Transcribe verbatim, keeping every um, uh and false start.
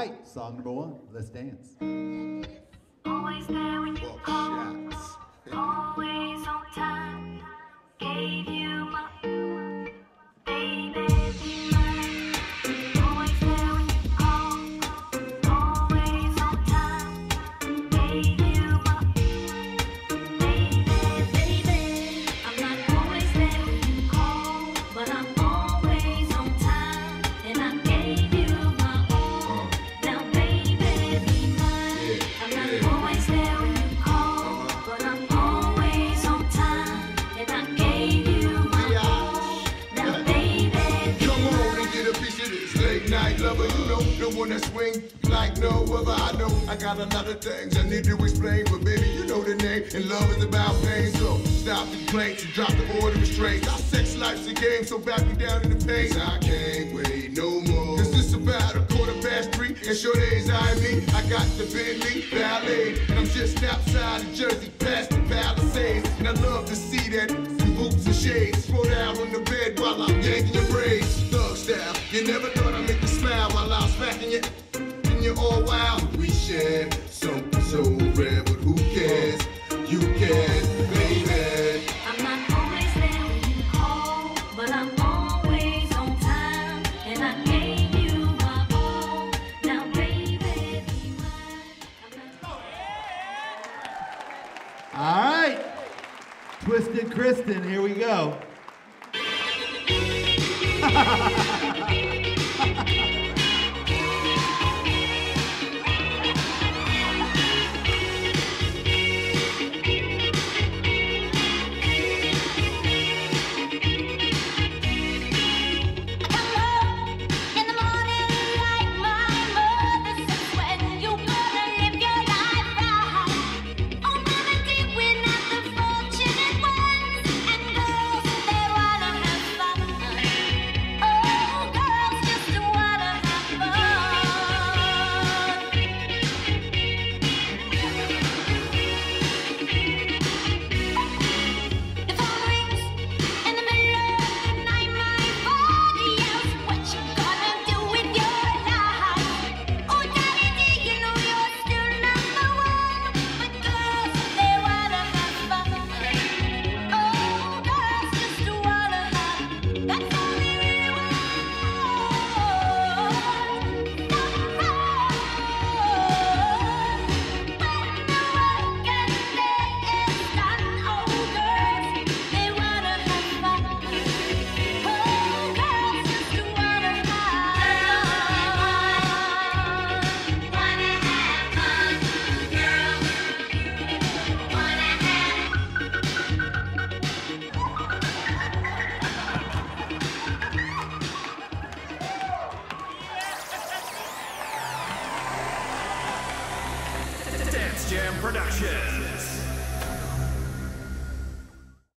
right, song number one. Let's dance. Always there when you call, always on time. Gave you my baby, be mine. Always there when you call, always on time. Gave you my baby, baby. I'm not always there when you call, but I'm always on time, and I gave you my all. Now, baby, be mine. I'm not always there when you call, but I'm always on time, and I gave you my all. Now, baby, be Come on and get a piece of this late night lover. You know, the one that swing like no other. I know I got a lot of things I need to explain, but baby, you know the name, and love is about pain. So stop the complaints and drop the order of restraints. Our sex life's a game, so back me down in the pain. I can't wait no more. Cause it's about a quarter past three, and sure days I me. I got the Bentley Ballet, and I'm just outside of Jersey, past the Palisades. And I love to see that in boots and shades. Throw down on the bed while I'm yanking your braids. Thug style, you never thought I'd make you smile while I was smacking you. And you're all wild. We share something so rare, but who cares? You can, baby. I'm not always there when you call, but I'm always on time, and I gave you my all. Now, baby, be mine. All right. Twisted Kristen, here we go. Dance Jam Productions.